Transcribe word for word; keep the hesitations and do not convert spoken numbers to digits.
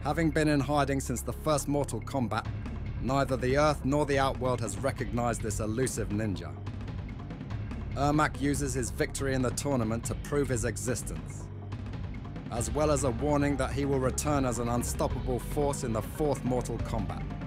Having been in hiding since the first Mortal Kombat, neither the Earth nor the Outworld has recognized this elusive ninja. Ermac uses his victory in the tournament to prove his existence, as well as a warning that he will return as an unstoppable force in the fourth Mortal Kombat.